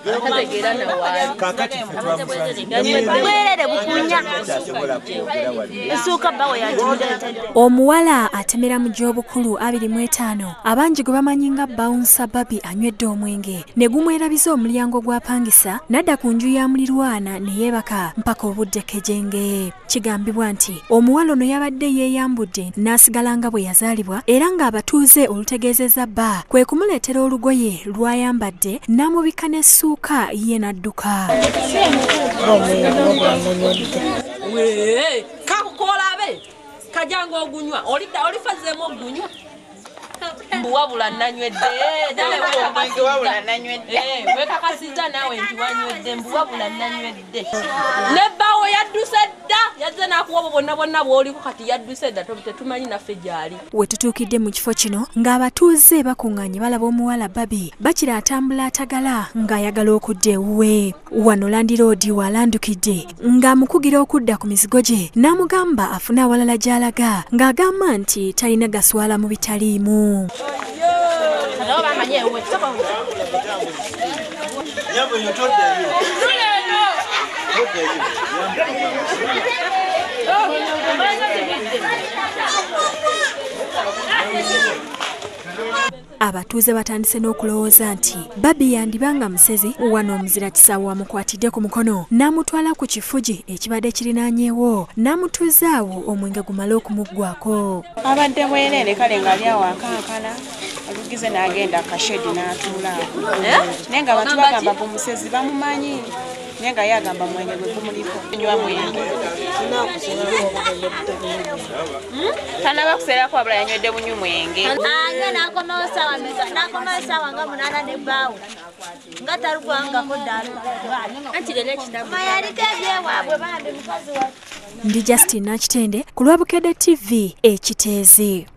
Omuwala atemera mu gy'obukulu 25 abangi gwe bamanyi nga bouncer Babi anywedde omwenge ne gumwerabiza omulyango gw'apangisa n'adda ku nju ya mulirwana ne yeebaka mpaka obudde kejenge. Kigambibwa nti omuwala ono yabadde yeeyambudde n'asigala nga bwe yazaalibwa era ng'abatuuze olutegeezezza bba kwe kumuleetera olugoye lw'ayambadde n'amubika n'essuuka ye n'adduka. Kakukolabe kajanga ogunywa olifazemu ogunywa mbuwabula nanywedde wekakasiza nawe nti wanywedde mbuwabula nanywedde nebbawo yadduse dda yazze nakuwobo bonna bonna bw'oliko kati yadduse dda tetumanyi naffe gyali. We tutuukidde mu kifo kino ng'abatuuze bakuŋŋaanye balaba omuwala Babi bakira atambula atagala ng'ayagala okudda ewuwe. Wano Landi loodi w'alandukidde ng'amukugira okudda ku mizigo gye n'amugamba afune awalala gy'alaga ng'agamba nti talina gaswala mu bitaliimu. Abatuuze batandise n'okulowooza nti Babi yandibanga musezi wano omuzira kisaawo amukwatidde ku mukono n'amutwala ku kifugi ekibadde kirinaanyeewo n'amutuuza awo omwenge gumale okumuggwako. Abadde bwereere kale nga ali awo akankala olugize n'agenda akashedi n'atuula awo naye nga abantu bagamba omusezi bamumanyi naye nga ye agamba mwenge gwe gumuliko nywa mwenge tanaba kuseerako wabula yanywedde bunywi mwenge n'akomawo saawa nga 8 n'ebbaawo nga talugwangako ddala anti leero ekitabo yaliko ebyewaabwe bambi mukazi wa. Ndi Justin Nakitende ku lwa Bukedde TV Ekiteezi.